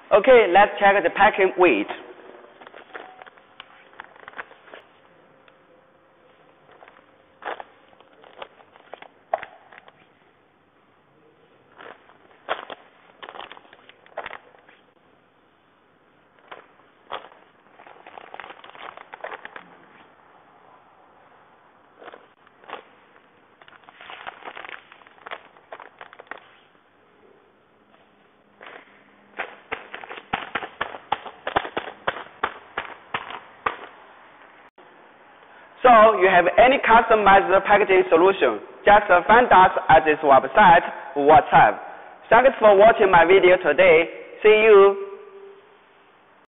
Okay, let's check the packing weight. So, you have any customized packaging solution, just find us at this website or WhatsApp. Thanks for watching my video today. See you.